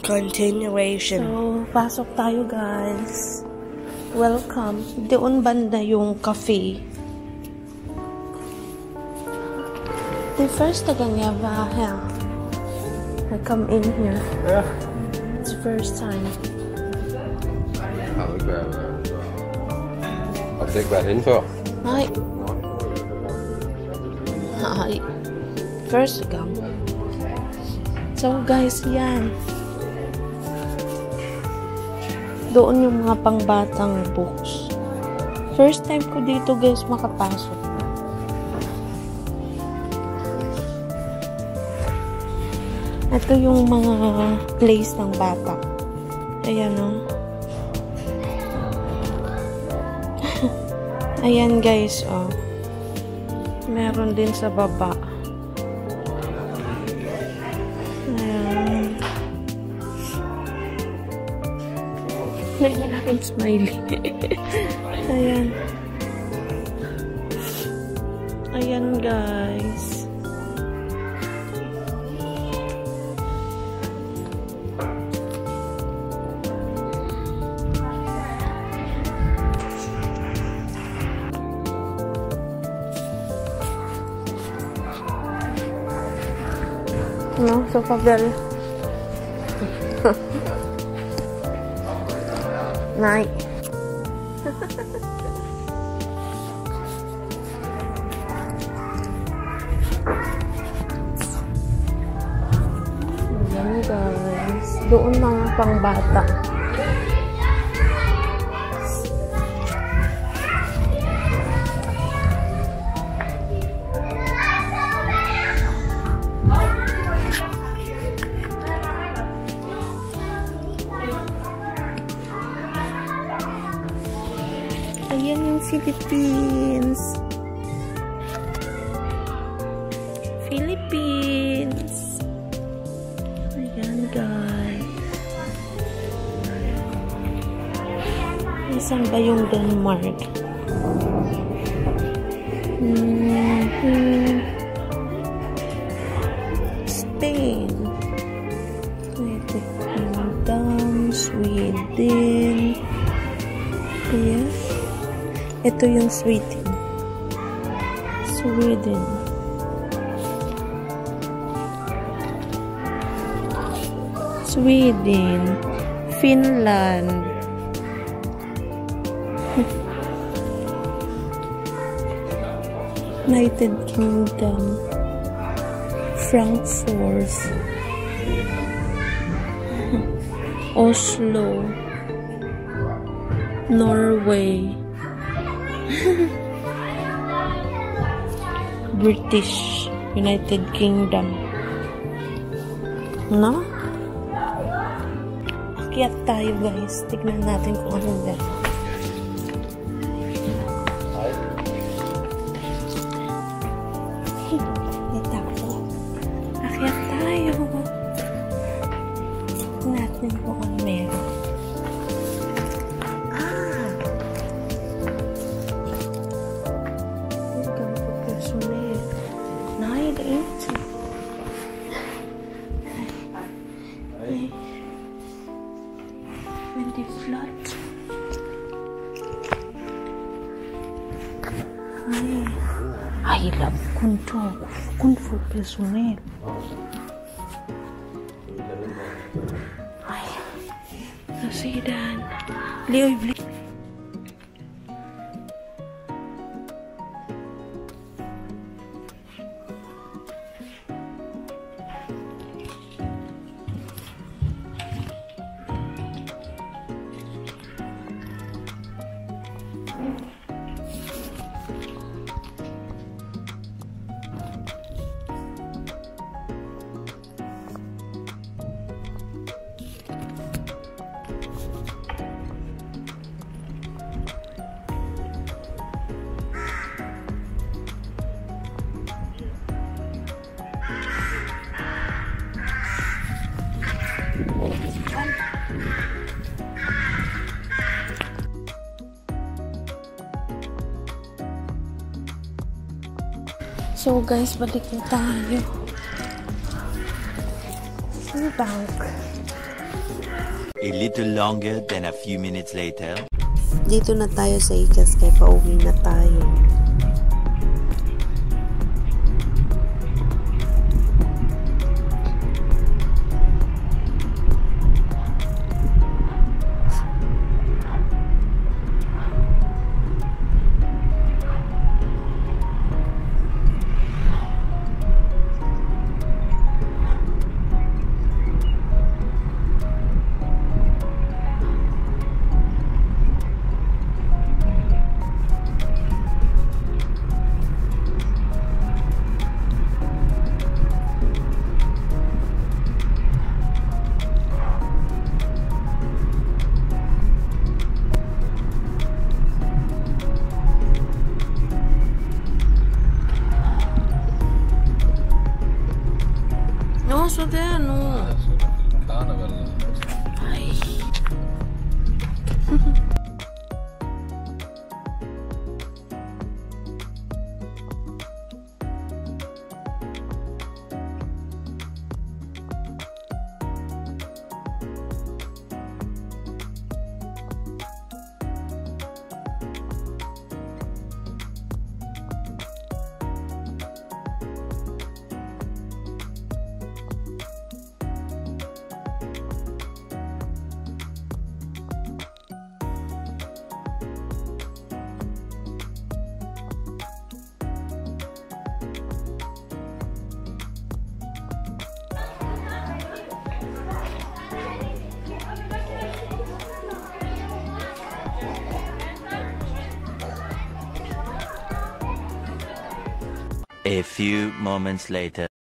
Continuation. So, pasok tayo guys. Welcome. Doon banda yung cafe. The first again I come in here. Yeah. It's the first time. Har du ikke været indenfor? Nej. Nej. First gang. So guys, yan. Doon yung mga pangbatang books. First time ko dito guys makapasok. Ito yung mga place ng bata. Ayan o. Ayan guys o. Meron din sa baba. Ayan. Naglalaki smiley. Ayan. Ayan guys. No, so Fabel. Night. Ayan guys. Doon mga pangbata. Ayan yung Philippines. Philippines. Ayan guys. Nasaan ba yung Denmark? Spain. United Kingdom. Sweden. Ayan. Ito yung Sweden. Sweden. Sweden. Finland. United Kingdom. Frankfurt. Oslo. Norway. British United Kingdom. No? Akyat tayo guys. Tignan natin kung ano dyan. Ito ako. Akyat tayo. Tignan natin kung ano meron. I love Kung Fu personel. Ay, nasidan. Leoy, beli. So guys, balik na tayo. Bank. A little longer than a few minutes later. Dito na tayo sa Ikas kaya pauwi na tayo. No, så det är nog. Aj. A few moments later.